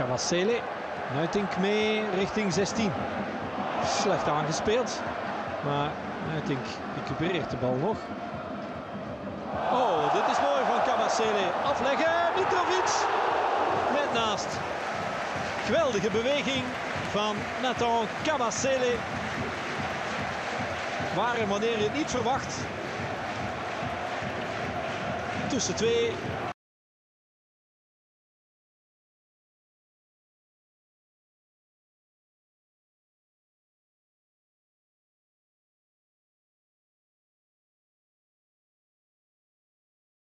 Kabasele. Nuitink mee richting 16. Slecht aangespeeld. Maar Nuitink recupereert de bal nog. Oh, dit is mooi van Kabasele. Afleggen, Mitrovic. Net naast. Geweldige beweging van Nathan Kabasele. Waar en wanneer je het niet verwacht. Tussen twee